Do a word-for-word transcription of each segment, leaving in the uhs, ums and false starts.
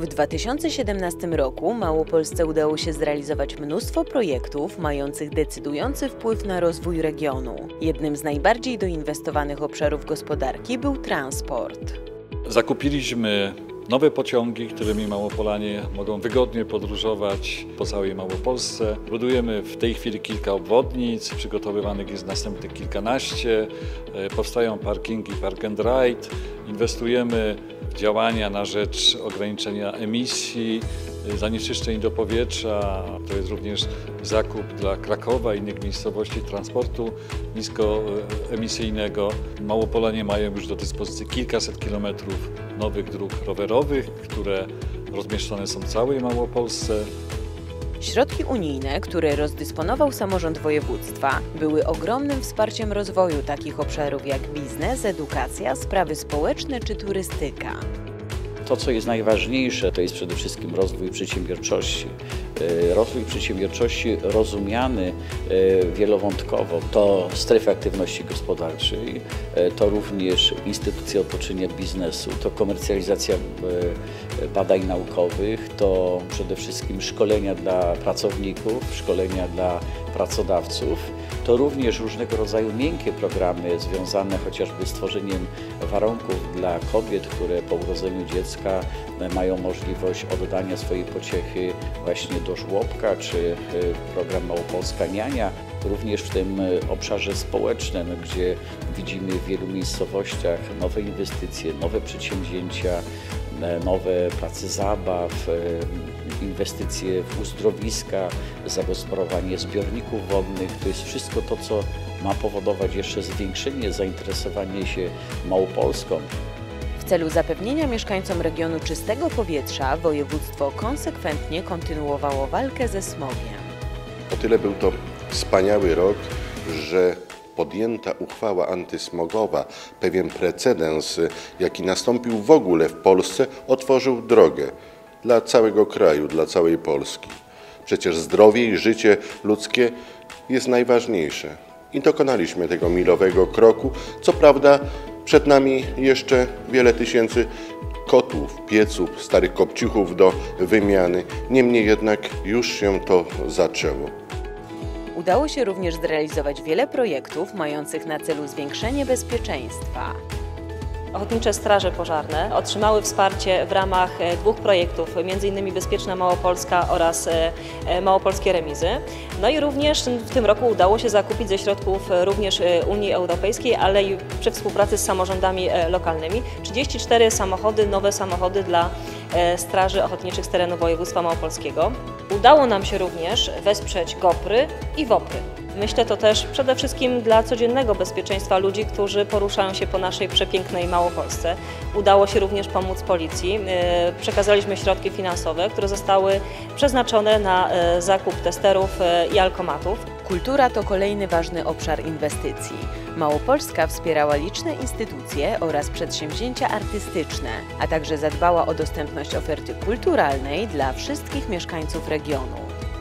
W dwa tysiące siedemnastym roku Małopolsce udało się zrealizować mnóstwo projektów mających decydujący wpływ na rozwój regionu. Jednym z najbardziej doinwestowanych obszarów gospodarki był transport. Zakupiliśmy nowe pociągi, którymi Małopolanie mogą wygodnie podróżować po całej Małopolsce. Budujemy w tej chwili kilka obwodnic, przygotowywanych jest następnych kilkanaście. Powstają parkingi Park and Ride. Inwestujemy w działania na rzecz ograniczenia emisji, zanieczyszczeń do powietrza. To jest również zakup dla Krakowa i innych miejscowości transportu niskoemisyjnego. Małopolanie mają już do dyspozycji kilkaset kilometrów nowych dróg rowerowych, które rozmieszczone są w całej Małopolsce. Środki unijne, które rozdysponował samorząd województwa, były ogromnym wsparciem rozwoju takich obszarów jak biznes, edukacja, sprawy społeczne czy turystyka. To, co jest najważniejsze, to jest przede wszystkim rozwój przedsiębiorczości. Rozwój przedsiębiorczości rozumiany wielowątkowo to strefy aktywności gospodarczej, to również instytucje otoczenia biznesu, to komercjalizacja badań naukowych, to przede wszystkim szkolenia dla pracowników, szkolenia dla pracodawców, to również różnego rodzaju miękkie programy związane chociażby z tworzeniem warunków dla kobiet, które po urodzeniu dziecka mają możliwość oddania swojej pociechy właśnie do żłobka, czy program Małopolska Niania. Również w tym obszarze społecznym, gdzie widzimy w wielu miejscowościach nowe inwestycje, nowe przedsięwzięcia, nowe place zabaw, inwestycje w uzdrowiska, zagospodarowanie zbiorników wodnych. To jest wszystko to, co ma powodować jeszcze zwiększenie zainteresowania się Małopolską. W celu zapewnienia mieszkańcom regionu czystego powietrza województwo konsekwentnie kontynuowało walkę ze smogiem. O tyle był to wspaniały rok, że podjęta uchwała antysmogowa, pewien precedens, jaki nastąpił w ogóle w Polsce, otworzył drogę dla całego kraju, dla całej Polski. Przecież zdrowie i życie ludzkie jest najważniejsze. I dokonaliśmy tego milowego kroku. Co prawda przed nami jeszcze wiele tysięcy kotłów, pieców, starych kopciuchów do wymiany. Niemniej jednak już się to zaczęło. Udało się również zrealizować wiele projektów mających na celu zwiększenie bezpieczeństwa. Ochotnicze Straże Pożarne otrzymały wsparcie w ramach dwóch projektów, między innymi Bezpieczna Małopolska oraz Małopolskie Remizy. No i również w tym roku udało się zakupić ze środków również Unii Europejskiej, ale i przy współpracy z samorządami lokalnymi trzydzieści cztery samochody, nowe samochody dla Straży Ochotniczych z terenu województwa małopolskiego. Udało nam się również wesprzeć GOPR-y i WOPR-y. Myślę to też przede wszystkim dla codziennego bezpieczeństwa ludzi, którzy poruszają się po naszej przepięknej Małopolsce. Udało się również pomóc policji. Przekazaliśmy środki finansowe, które zostały przeznaczone na zakup testerów i alkomatów. Kultura to kolejny ważny obszar inwestycji. Małopolska wspierała liczne instytucje oraz przedsięwzięcia artystyczne, a także zadbała o dostępność oferty kulturalnej dla wszystkich mieszkańców regionu.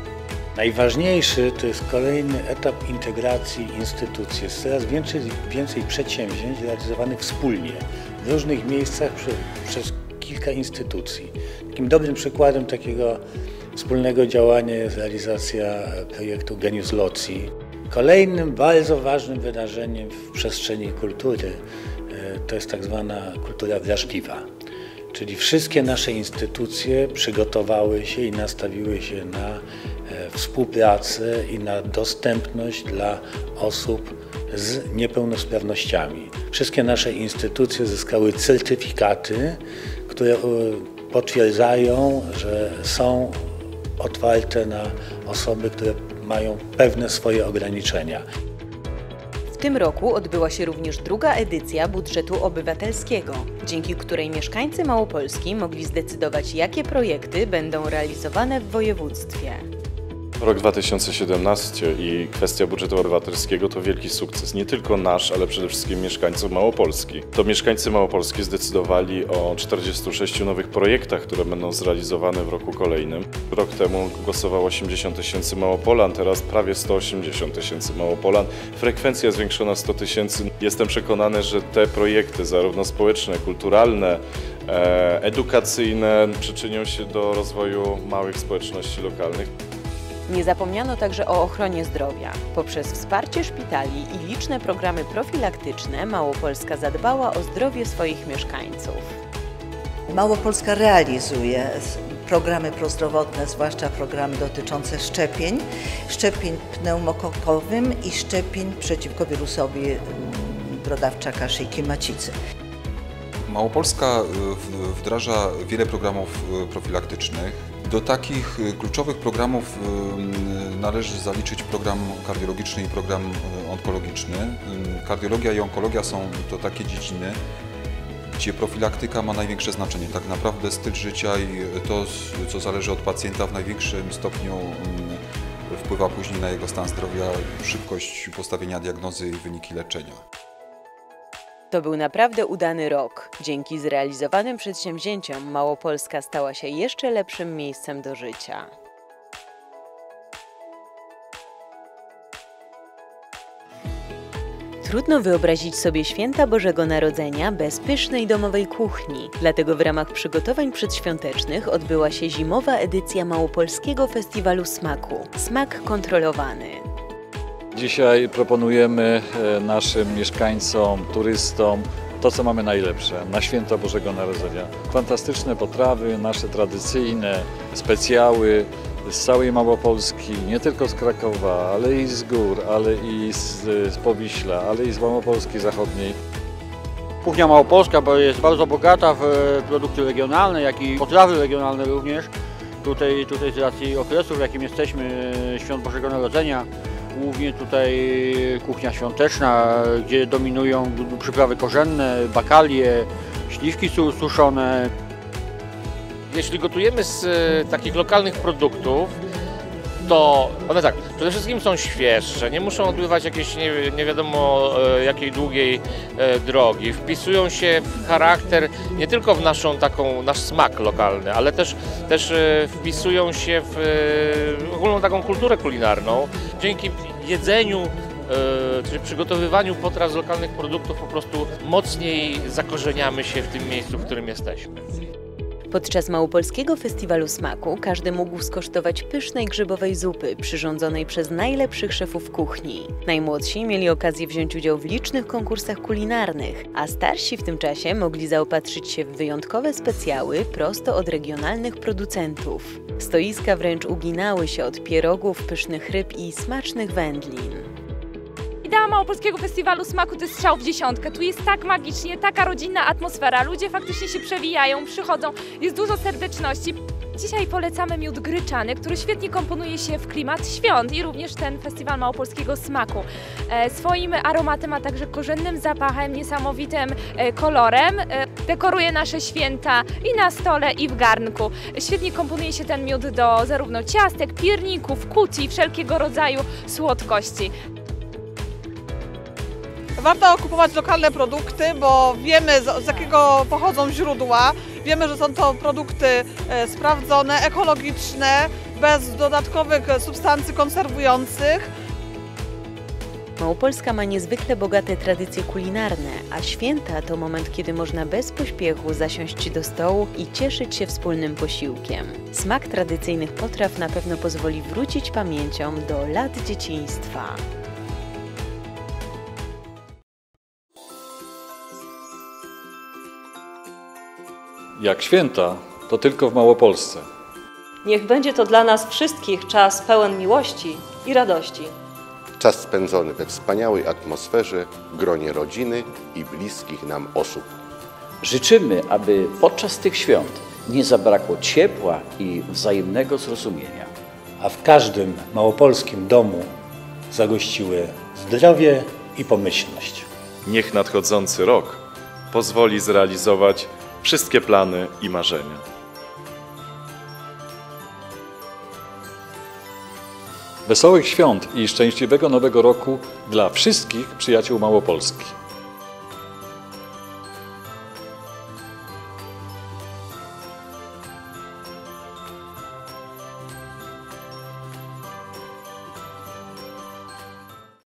Najważniejszy to jest kolejny etap integracji instytucji. Jest coraz więcej, więcej przedsięwzięć realizowanych wspólnie w różnych miejscach przy, przez kilka instytucji. Takim dobrym przykładem takiego wspólnego działania jest realizacja projektu Genius Loci. Kolejnym bardzo ważnym wydarzeniem w przestrzeni kultury to jest tak zwana kultura wrażliwa. Czyli wszystkie nasze instytucje przygotowały się i nastawiły się na współpracę i na dostępność dla osób z niepełnosprawnościami. Wszystkie nasze instytucje zyskały certyfikaty, które potwierdzają, że są otwarte na osoby, które mają pewne swoje ograniczenia. W tym roku odbyła się również druga edycja budżetu obywatelskiego, dzięki której mieszkańcy Małopolski mogli zdecydować, jakie projekty będą realizowane w województwie. Rok dwa tysiące siedemnasty i kwestia budżetu obywatelskiego to wielki sukces, nie tylko nasz, ale przede wszystkim mieszkańców Małopolski. To mieszkańcy Małopolski zdecydowali o czterdziestu sześciu nowych projektach, które będą zrealizowane w roku kolejnym. Rok temu głosowało osiemdziesiąt tysięcy Małopolan, teraz prawie sto osiemdziesiąt tysięcy Małopolan. Frekwencja zwiększona sto tysięcy. Jestem przekonany, że te projekty, zarówno społeczne, kulturalne, edukacyjne, przyczynią się do rozwoju małych społeczności lokalnych. Nie zapomniano także o ochronie zdrowia. Poprzez wsparcie szpitali i liczne programy profilaktyczne Małopolska zadbała o zdrowie swoich mieszkańców. Małopolska realizuje programy prozdrowotne, zwłaszcza programy dotyczące szczepień, szczepień pneumokokowym i szczepień przeciwko wirusowi brodawczaka szyjki macicy. Małopolska wdraża wiele programów profilaktycznych. Do takich kluczowych programów należy zaliczyć program kardiologiczny i program onkologiczny. Kardiologia i onkologia są to takie dziedziny, gdzie profilaktyka ma największe znaczenie. Tak naprawdę styl życia i to, co zależy od pacjenta, w największym stopniu wpływa później na jego stan zdrowia, szybkość postawienia diagnozy i wyniki leczenia. To był naprawdę udany rok. Dzięki zrealizowanym przedsięwzięciom Małopolska stała się jeszcze lepszym miejscem do życia. Trudno wyobrazić sobie święta Bożego Narodzenia bez pysznej domowej kuchni. Dlatego w ramach przygotowań przedświątecznych odbyła się zimowa edycja Małopolskiego Festiwalu Smaku. Smak kontrolowany. Dzisiaj proponujemy naszym mieszkańcom, turystom to, co mamy najlepsze na święta Bożego Narodzenia. Fantastyczne potrawy, nasze tradycyjne specjały z całej Małopolski, nie tylko z Krakowa, ale i z gór, ale i z, z Powiśla, ale i z Małopolski Zachodniej. Kuchnia małopolska bo jest bardzo bogata w produkty regionalne, jak i potrawy regionalne również. Tutaj, tutaj z racji okresu, w jakim jesteśmy, świąt Bożego Narodzenia, głównie tutaj kuchnia świąteczna, gdzie dominują przyprawy korzenne, bakalie, śliwki suszone. Jeśli gotujemy z takich lokalnych produktów, to one tak, przede wszystkim są świeższe, nie muszą odbywać jakiejś nie, nie wiadomo jakiej długiej drogi. Wpisują się w charakter, nie tylko w naszą taką, nasz smak lokalny, ale też, też wpisują się w ogólną taką kulturę kulinarną. Dzięki jedzeniu czy przygotowywaniu potraw z lokalnych produktów po prostu mocniej zakorzeniamy się w tym miejscu, w którym jesteśmy. Podczas Małopolskiego Festiwalu Smaku każdy mógł skosztować pysznej grzybowej zupy przyrządzonej przez najlepszych szefów kuchni. Najmłodsi mieli okazję wziąć udział w licznych konkursach kulinarnych, a starsi w tym czasie mogli zaopatrzyć się w wyjątkowe specjały prosto od regionalnych producentów. Stoiska wręcz uginały się od pierogów, pysznych ryb i smacznych wędlin. Idea Małopolskiego Festiwalu Smaku to jest strzał w dziesiątkę. Tu jest tak magicznie, taka rodzinna atmosfera. Ludzie faktycznie się przewijają, przychodzą, jest dużo serdeczności. Dzisiaj polecamy miód gryczany, który świetnie komponuje się w klimat świąt i również ten Festiwal Małopolskiego Smaku. E, swoim aromatem, a także korzennym zapachem, niesamowitym e, kolorem e, dekoruje nasze święta i na stole, i w garnku. Świetnie komponuje się ten miód do zarówno ciastek, pierników, kuti, wszelkiego rodzaju słodkości. Warto kupować lokalne produkty, bo wiemy z, z jakiego pochodzą źródła, wiemy, że są to produkty e, sprawdzone, ekologiczne, bez dodatkowych substancji konserwujących. Małopolska ma niezwykle bogate tradycje kulinarne, a święta to moment, kiedy można bez pośpiechu zasiąść do stołu i cieszyć się wspólnym posiłkiem. Smak tradycyjnych potraw na pewno pozwoli wrócić pamięcią do lat dzieciństwa. Jak święta, to tylko w Małopolsce. Niech będzie to dla nas wszystkich czas pełen miłości i radości. Czas spędzony we wspaniałej atmosferze, w gronie rodziny i bliskich nam osób. Życzymy, aby podczas tych świąt nie zabrakło ciepła i wzajemnego zrozumienia. A w każdym małopolskim domu zagościły zdrowie i pomyślność. Niech nadchodzący rok pozwoli zrealizować wszystkie plany i marzenia. Wesołych świąt i szczęśliwego Nowego Roku dla wszystkich przyjaciół Małopolski.